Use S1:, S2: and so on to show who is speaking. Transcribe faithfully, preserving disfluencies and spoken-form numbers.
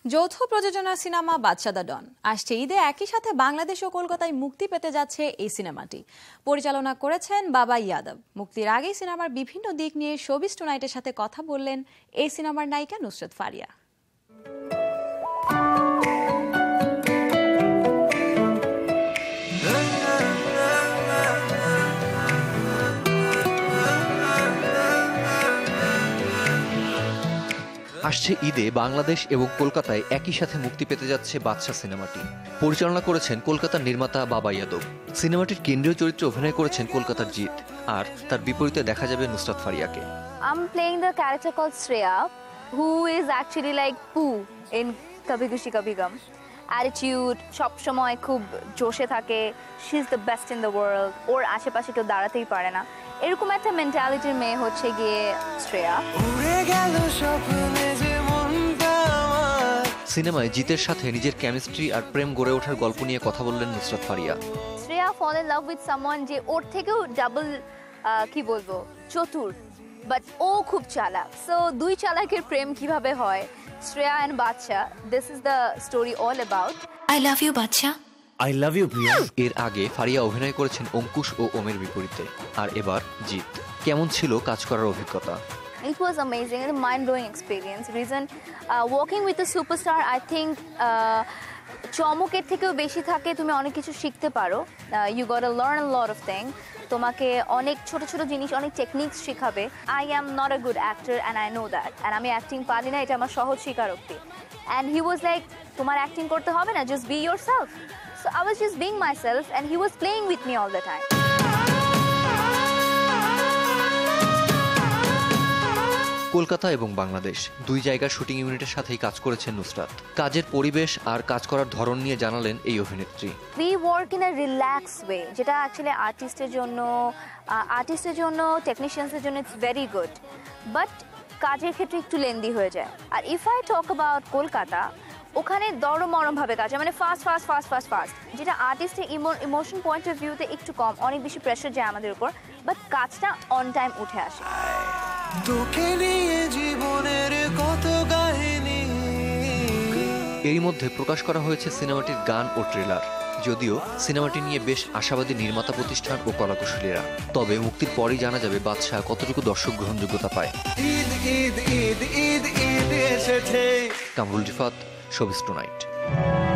S1: যৌথ প্রযোজনার cinema Badsha the ডন আসছে ঈদে একই সাথে বাংলাদেশ ও কলকাতায় মুক্তি পেতে যাচ্ছে এই সিনেমাটি। পরিচালনা করেছেন বাবা ইয়াদব। মুক্তির আগেই সিনেমার বিভিন্ন দিক নিয়ে শোবিজ টুনাইটের সাথে কথা বললেন এই সিনেমার নায়িকা নুসরাত ফারিয়া।
S2: আসছে ঈদে বাংলাদেশ এবং কলকাতায় একই সাথে মুক্তি পেতে যাচ্ছে বাদশা সিনেমাটি। পরিচালনা করেছেন কলকাতার নির্মাতা বাবা ইয়াদব। সিনেমাটির কেন্দ্রীয় চরিত্রে অভিনয় করেছেন কলকাতার জিত, আর তার বিপরীতে দেখা যাবে Nusrat ফারিয়াকে।
S3: I'm playing the character called Shreya, who is actually like Pooh in Kabhi Khushi Kabhi Gum. Attitude, সব সময় খুব জোশে থাকে, she is the best in the world, ওর আশেপাশে কেউ দাঁড়াতেই পারে না, এরকম একটা মেন্টালিটির মেয়ে হচ্ছে গিয়ে শ্রেয়া।
S2: সিনেমায় জিতের সাথে নিজের কেমিস্ট্রি আর প্রেম গড়ে ওঠার গল্প নিয়ে কথা বললেন Nusrat Faria.
S3: Shreya fall in love with someone যে ওর থেকেও ডাবল কি বলবো চতুর, বাট ও খুব চালাক। সো দুই চালাকের প্রেম কিভাবে হয়, Shreya and Badshah, this is the story all about.
S4: I love you Badshah.
S2: I love you Priya. এর আগে ফারিয়া অভিনয় করেছেন অঙ্কুশ ও ওমের বিপরীতে, আর এবার জিত। কেমন ছিল কাজ করার অভিজ্ঞতা?
S3: It was amazing, a mind-blowing experience. Reason, uh, working with a superstar, I think uh, চমকের থেকেও বেশি থাকে তুমি অনেক কিছু শিখতে পারো। You gotta learn a lot of things. তোমাকে অনেক ছোট ছোট জিনিস, অনেক টেকনিক্স শেখাবে। I am not a good actor and I know that. And আমি অ্যাক্টিং পারি না, এটা আমার সহজ স্বীকারোক্তি। And he was like, তোমার অ্যাক্টিং করতে হবে না, just be yourself. So I was just being myself and he was playing with me all the time.
S2: Kolkata এবং বাংলাদেশ দুই জায়গার শুটিং ইউনিটের সাথেই কাজ করেছেন নুসরাত। কাজের পরিবেশ আর কাজ করার ধরন নিয়ে জানালেন এই অভিনেত্রী।
S3: We work in a relaxed way, যেটা অ্যাকচুয়ালি আর্টিস্টের জন্য আর্টিস্টের জন্য টেকনিশিয়ানসের জন্য ইটস ভেরি গুড, বাট কাজের ক্ষেত্রে একটু লেন্দি হয়ে যায়। আর if I talk about Kolkata, ওখানে দরমরম ভাবে কাজ মানে fast fast fast fast fast যেটা আর্টিস্টের ইমোশন পয়েন্ট অফ ভিউতে একটু কম, অনেক বেশি প্রেশার যায় আমাদের উপর, বাট কাজটা অন টাইম উঠে আসে।
S2: এরই মধ্যে প্রকাশ করা হয়েছে সিনেমাটির গান ও ট্রেলার। যদিও সিনেমাটি নিয়ে বেশ আশাবাদী নির্মাতা প্রতিষ্ঠান ও কলাকুশলীরা, তবে মুক্তির পরই জানা যাবে বাদশা কতটুকু দর্শক গ্রহণযোগ্যতা পায়। Kamrul Rifat, showbiz tonight.